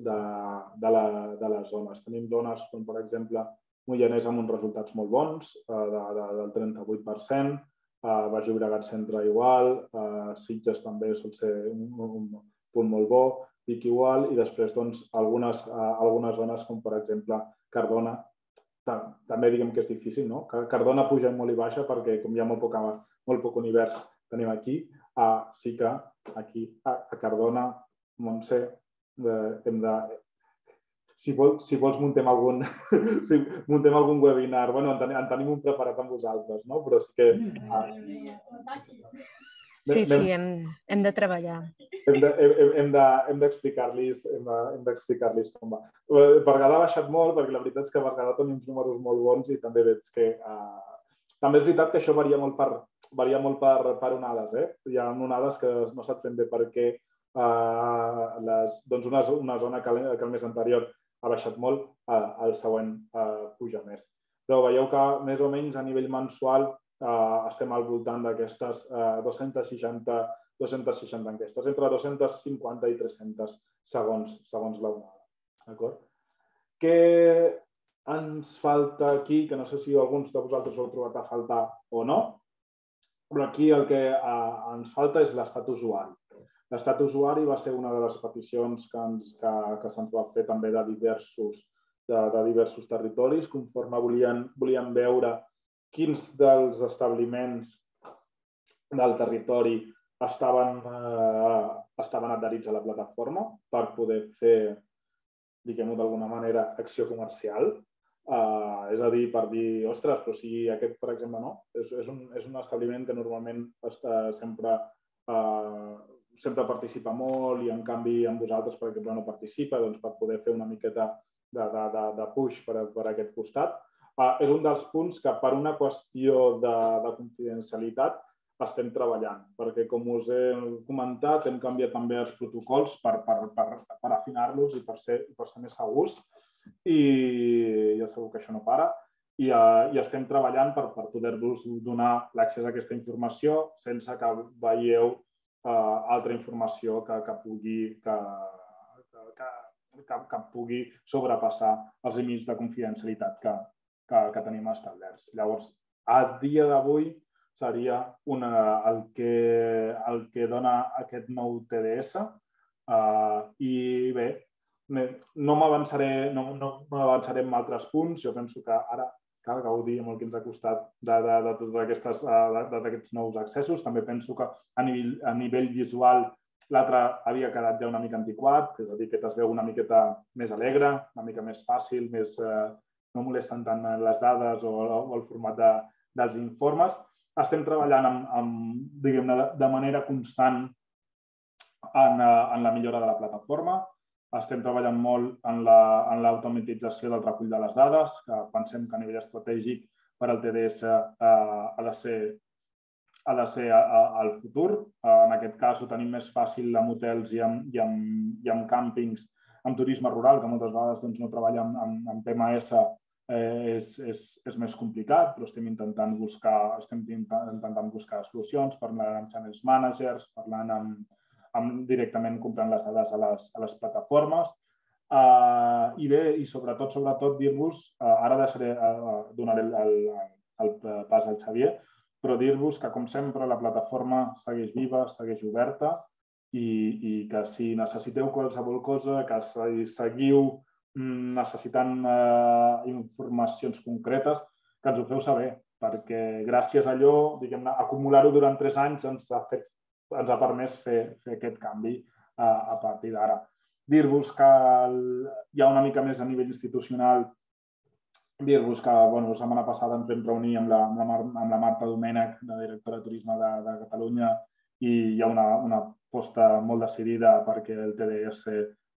les zones. Tenim zones com, per exemple, Moianès amb uns resultats molt bons, del trenta-vuit per cent, Baix Llobregat Centre igual, Sitges també sol ser un punt molt bo, Vic igual, i després algunes zones com, per exemple, Cardona, també diguem que és difícil, no? Cardona puja molt i baixa perquè com hi ha molt poc, molt poc univers tenim aquí, sí que aquí a Cardona, Montse, hem de... Si vols, si vols muntem algun, si muntem algun webinar, bueno, en, ten, en tenim un preparat amb vosaltres, no? Però sí que... Ah, sí, sí, hem, hem de treballar. Hem d'explicar-los hem d'explicar-los com va. Berguedà ha baixat molt, perquè la veritat és que Berguedà té uns números molt bons i també veig que... Uh, també és veritat que això varia molt per, varia molt per, per onades, eh? Hi ha onades que no sap ben bé per què uh, les, doncs una, una zona que, que el mes anterior ha baixat molt, uh, el següent uh, puja més. Però veieu que més o menys a nivell mensual uh, estem al voltant d'aquestes uh, dos-centes seixanta enquestes, entre dos-centes cinquanta i tres-centes segons, segons la onada. D'acord? Què ens falta aquí, que no sé si alguns de vosaltres ho heu trobat a faltar o no, però aquí el que uh, ens falta és l'estat usuari. L'estat usuari va ser una de les peticions que, ens, que, que se'ns va fer també de diversos, de, de diversos territoris, conforme volien, volien veure quins dels establiments del territori estaven, eh, estaven adherits a la plataforma per poder fer, diguem-ho d'alguna manera, acció comercial. Uh, és a dir, per dir, ostres, però si aquest, per exemple, no. És, és, un, és un establiment que normalment està sempre... Uh, sempre participa molt i en canvi amb vosaltres, per exemple, no participa, doncs per poder fer una miqueta de, de, de, de push per, per aquest costat. Uh, és un dels punts que per una qüestió de, de confidencialitat estem treballant, perquè com us he comentat hem canviat també els protocols per, per, per, per afinar-los i per ser, per ser més segurs i ja segur que això no para. I, uh, i estem treballant per, per poder-vos donar l'accés a aquesta informació sense que veieu Uh, altra informació que, que, pugui, que, que, que, que pugui sobrepassar els límits de confidencialitat que, que, que tenim establerts. Llavors, a dia d'avui seria una, el, que, el que dona aquest nou T D S uh, i bé, no m'avançaré no, no m'avançaré en altres punts. Jo penso que ara cal gaudir amb el que ens ha costat de, de, de tots aquestes, de, d'aquests nous accessos. També penso que a nivell, a nivell visual l'altre havia quedat ja una mica antiquat, és a dir, que es veu una miqueta més alegre, una mica més fàcil, més, eh, no molesten tant les dades o, o el format de, dels informes. Estem treballant amb, amb, diguem-ne, de manera constant en, en la millora de la plataforma. Estem treballant molt en l'automatització del recull de les dades, que pensem que a nivell estratègic per al T D S eh, ha de ser, ha de ser al futur. Eh, en aquest cas ho tenim més fàcil amb hotels i amb, i amb, i amb càmpings, amb turisme rural, que moltes vegades doncs, no treballa amb, amb, amb P M S, eh, és, és, és més complicat, però estem intentant buscar, estem intentant buscar solucions, parlant amb channels managers, parlant amb amb, directament comprant les dades a les, a les plataformes. Uh, I bé, i sobretot, sobretot dir-vos, uh, ara deixaré, uh, donaré el, el, el pas al Xavier, però dir-vos que, com sempre, la plataforma segueix viva, segueix oberta i, i que si necessiteu qualsevol cosa, que si seguiu necessitant uh, informacions concretes, que ens ho feu saber, perquè gràcies a allò, diguem-ne, acumular-ho durant tres anys ens ha fet ens ha permès fer, fer aquest canvi a, a partir d'ara. Dir-vos que el, hi ha una mica més a nivell institucional, dir-vos que bueno, la setmana passada ens vam reunir amb la, amb la, amb la Marta Domènech, la directora de Turisme de, de Catalunya, i hi ha una, una aposta molt decidida perquè el T D S,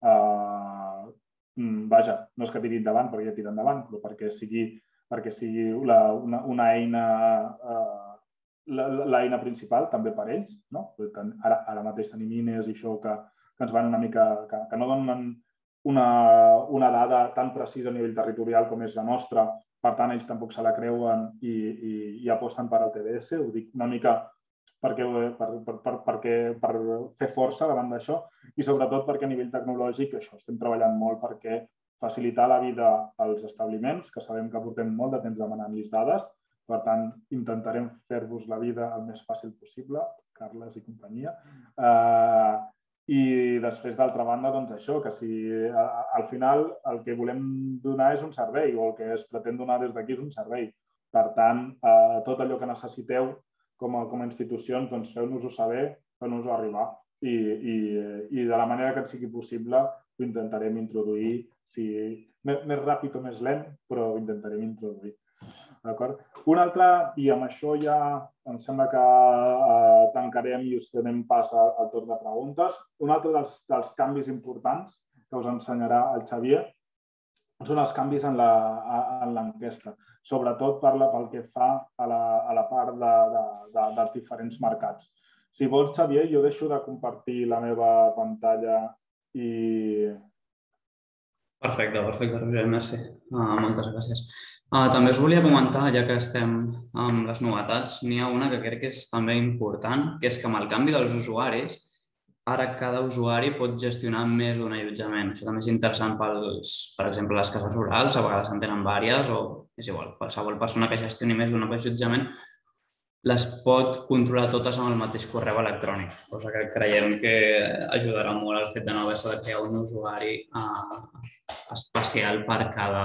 eh, vaja, no és que tiri endavant perquè ja tira endavant, però perquè sigui, perquè sigui la, una, una eina eh, l'eina principal també per ells. No? Ara, ara mateix tenim I N E S i això que, que ens van una mica, que, que no donen una, una dada tan precisa a nivell territorial com és la nostra, per tant ells tampoc se la creuen i, i, i aposten per al T D S. Ho dic una mica perquè, per, per, per, perquè, per fer força davant d'això i sobretot perquè a nivell tecnològic això estem treballant molt perquè facilitar la vida als establiments, que sabem que portem molt de temps demanant-los dades. Per tant, intentarem fer-vos la vida el més fàcil possible, Carles i companyia, eh, I després, d'altra banda, doncs això, que si al final el que volem donar és un servei o el que es pretén donar des d'aquí és un servei. Per tant, tot allò que necessiteu com a institucions, doncs feu-nos-ho saber, feu-nos-ho arribar. I de la manera que et sigui possible ho intentarem introduir, més ràpid o més lent, però ho intentarem introduir. D'acord? Un altre, i amb això ja em sembla que tancarem i us donem pas al torn de preguntes, un altre dels canvis importants que us ensenyarà el Xavier són els canvis en l'enquesta, sobretot pel que fa a la part dels diferents mercats. Si vols, Xavier, jo deixo de compartir la meva pantalla i... Perfecte, perfecte, Roger, merci. Moltes gràcies. També us volia comentar, ja que estem amb les novetats, n'hi ha una que crec que és també important, que és que amb el canvi dels usuaris, ara cada usuari pot gestionar més d'un allotjament. Això també és interessant pels, per exemple, les cases rurals, a vegades en tenen diverses, o és igual, qualsevol persona que gestioni més d'un allotjament les pot controlar totes amb el mateix correu electrònic, cosa que creiem que ajudarà molt el fet de no haver-se de crear un usuari especial per cada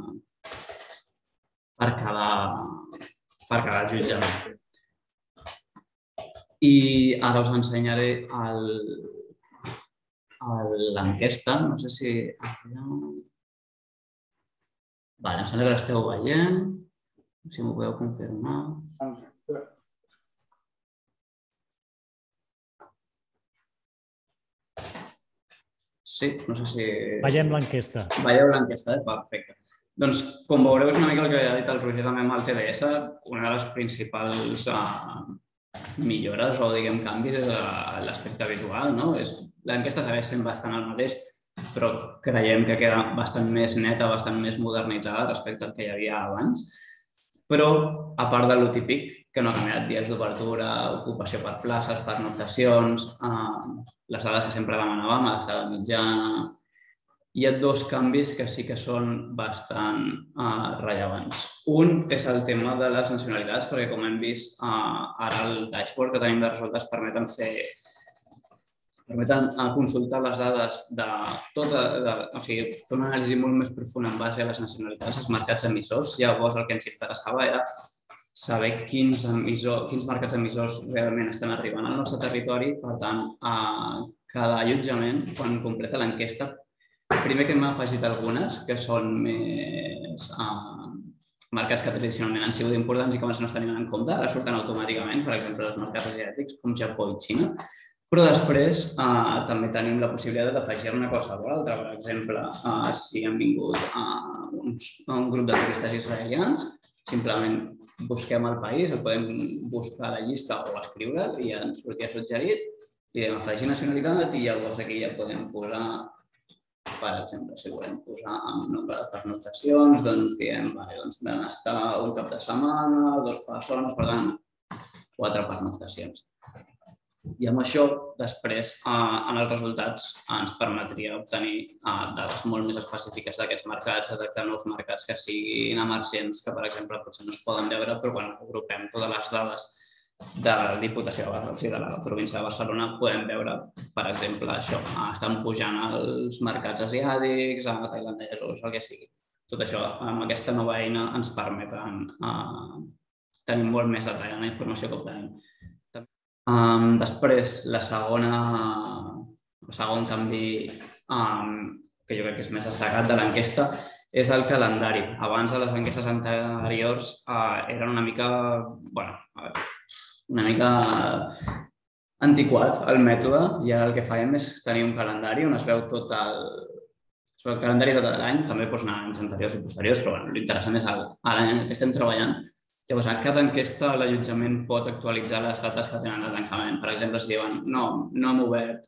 per cada per cada allotjament. I ara us ensenyaré l'enquesta, no sé si... Vale, em sembla que l'esteu veient, si m'ho podeu confirmar. Sí, no sé si... Veiem l'enquesta. Veieu l'enquesta, perfecte. Doncs, com veureu, és una mica el que ha dit el Roger també amb el T D S, una de les principals millores o, diguem, canvis és l'aspecte visual. L'enquesta segueix sent bastant el mateix, però creiem que queda bastant més neta, bastant més modernitzada respecte al que hi havia abans. Però, a part de lo típic, que no ha canviat dies d'obertura, ocupació per places, per notacions, les dades que sempre demanàvem, l'estada mitjana... Hi ha dos canvis que sí que són bastant rellevants. Un és el tema de les nacionalitats, perquè com hem vist ara el dashboard que tenim de resultats permeten fer permeten consultar les dades de tota... O sigui, fer una anàlisi molt més profunda en base a les nacionalitats, els mercats emissors. Llavors el que ens interessava era saber quins mercats emissors realment estan arribant al nostre territori. Per tant, cada allotjament, quan completa l'enquesta, primer que hem afegit algunes, que són més mercats que tradicionalment han sigut importants i que abans no es tenien en compte, ara surten automàticament, per exemple, els mercats asiàtics com Japó i Xina. Però després també tenim la possibilitat d'afegir-ne qualsevol altra. Per exemple, si han vingut un grup de turistes israelians, simplement busquem el país, el podem buscar a la llista o escriure'l i ens sortia suggerit, li vam afegir nacionalitat i llavors aquí ja podem posar, per exemple, si volem posar un nombre de pernoctacions, doncs diem, vam estar un cap de setmana, dues persones, per tant, quatre pernoctacions. I amb això, després, en els resultats ens permetria obtenir dades molt més específiques d'aquests mercats, detectar nous mercats que siguin emergents, que, per exemple, potser no es poden veure, però quan agrupem totes les dades de la Diputació de Barcelona, o sigui, de la província de Barcelona, podem veure, per exemple, això, estan pujant els mercats asiàtics, tailandesos, el que sigui. Tot això, amb aquesta nova eina, ens permeten tenir molt més detall en la informació que obtenim. Després, la segona, el segon canvi que jo crec que és més destacat de l'enquesta és el calendari. Abans de les enquestes anteriors eren una mica, bueno, una mica antiquat el mètode i ara el que fem és tenir un calendari on es veu tot el, el calendari tot l'any, també pots anar anys anteriors i posteriors, però bueno, l'interessant és l'any en què estem treballant. Llavors, a cada enquesta l'allotjament pot actualitzar les dates que tenen de tancament. Per exemple, si diuen no, no hem obert,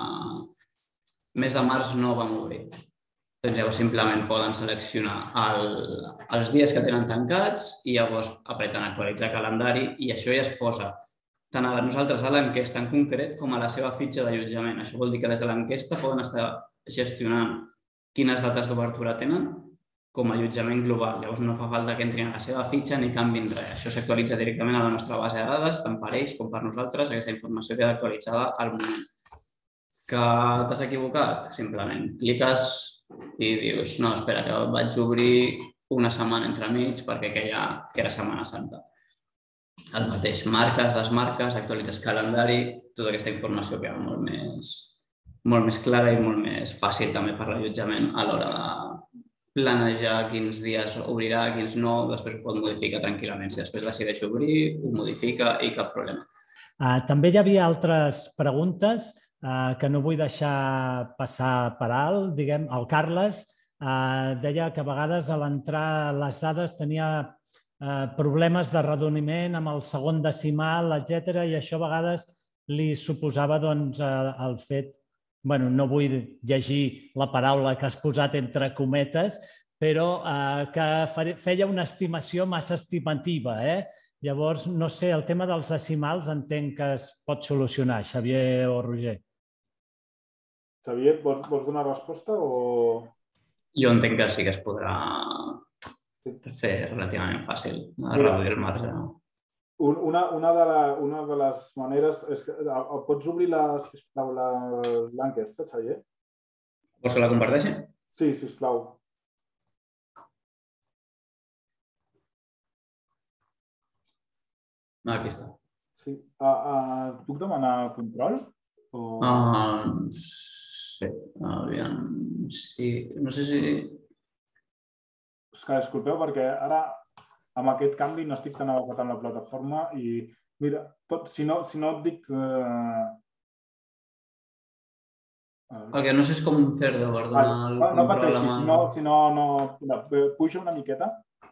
mes de març no vam obrir. Doncs llavors simplement poden seleccionar els dies que tenen tancats i llavors apreten actualitzar calendari i això ja es posa tant a nosaltres a l'enquesta en concret com a la seva fitxa d'allotjament. Això vol dir que des de l'enquesta poden estar gestionant quines dates d'obertura tenen com a allotjament global. Llavors no fa falta que entrin a la seva fitxa ni canvin res. Això s'actualitza directament a la nostra base de dades, tant per ells com per nosaltres. Aquesta informació queda actualitzada al moment. que t'has equivocat? Simplement cliques i dius, no, espera, que vaig obrir una setmana entremig perquè aquella que era Setmana Santa. El mateix, marques, desmarques, actualitzes calendari, tota aquesta informació queda molt més, molt més clara i molt més fàcil també per l'allotjament a l'hora de planejar quins dies obrirà, quins no, després ho pot modificar tranquil·lament. Si després decideix obrir, ho modifica i cap problema. També hi havia altres preguntes que no vull deixar passar per alt. Diguem, el Carles deia que a vegades a l'entrar les dades tenia problemes de redoniment amb el segon decimal, etcètera, i això a vegades li suposava el fet, bueno, no vull llegir la paraula que has posat entre cometes, però que feia una estimació massa estimativa. Llavors, no sé, el tema dels decimals entenc que es pot solucionar, Xavier o Roger. Xavier, vols donar resposta o...? Jo entenc que sí que es podrà fer relativament fàcil, reduir el marge. Una, una, de la, una de les maneres és que pots obrir sisplau l'enquesta, Xavier? Vols que la comparteixi? Sí, sisplau. Ah, aquí està. Sí. Puc demanar control? Sí, aviam, sí, no sé si... És que disculpeu perquè ara amb aquest canvi no estic tan avançat amb la plataforma i mira, si no et dic... El que no sé és com fer-ho, per donar el control. No pateixis, si no... Puja una miqueta.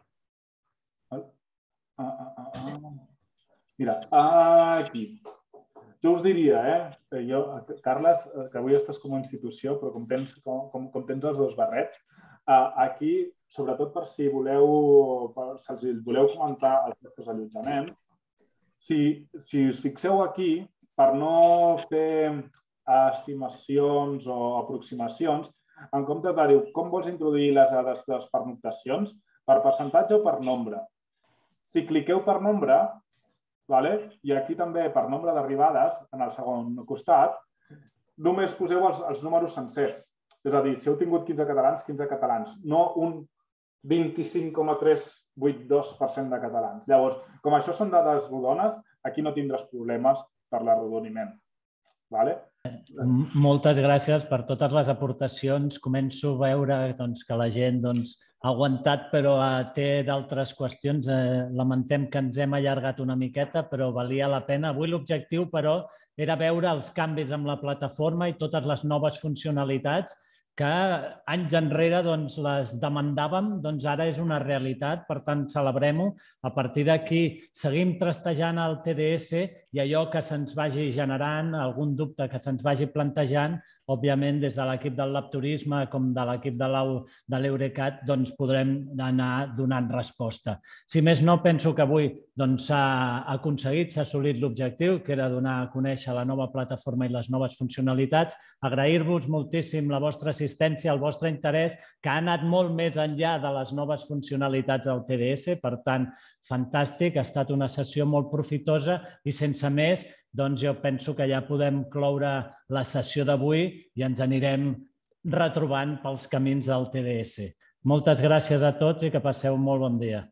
Mira, aquí. Jo us diria, eh, jo, Carles, que avui estàs com a institució, però com tens, com, com tens els dos barrets, aquí, sobretot per si voleu, si els voleu comentar els vostres allotjaments, si, si us fixeu aquí, per no fer estimacions o aproximacions, en comptes de dir com vols introduir les dades de les pernoctacions, per percentatge o per nombre. Si cliqueu per nombre, i aquí també per nombre d'arribades, en el segon costat, només poseu els números sencers. És a dir, si heu tingut quinze catalans, quinze catalans, no un vint-i-cinc coma tres cents i vuitanta dos per cent de catalans. Llavors, com això són dades rodones, aquí no tindràs problemes per l'arrodoniment. Moltes gràcies per totes les aportacions. Començo a veure que la gent ha aguantat, però té d'altres qüestions. Lamentem que ens hem allargat una miqueta, però valia la pena. Avui l'objectiu, però, era veure els canvis amb la plataforma i totes les noves funcionalitats que anys enrere les demandàvem, doncs ara és una realitat, per tant, celebrem-ho. A partir d'aquí seguim trastejant el T D S i allò que se'ns vagi generant, algun dubte que se'ns vagi plantejant, òbviament, des de l'equip del Labturisme com de l'equip de l'Eurecat, doncs podrem anar donant resposta. Si més no, penso que avui s'ha aconseguit, s'ha assolit l'objectiu, que era donar a conèixer la nova plataforma i les noves funcionalitats. Agrair-vos moltíssim la vostra assistència, el vostre interès, que ha anat molt més enllà de les noves funcionalitats del T D S. Per tant, fantàstic, ha estat una sessió molt profitosa i sense més, doncs jo penso que ja podem cloure la sessió d'avui i ens anirem retrobant pels camins del T D S. Moltes gràcies a tots i que passeu un molt bon dia.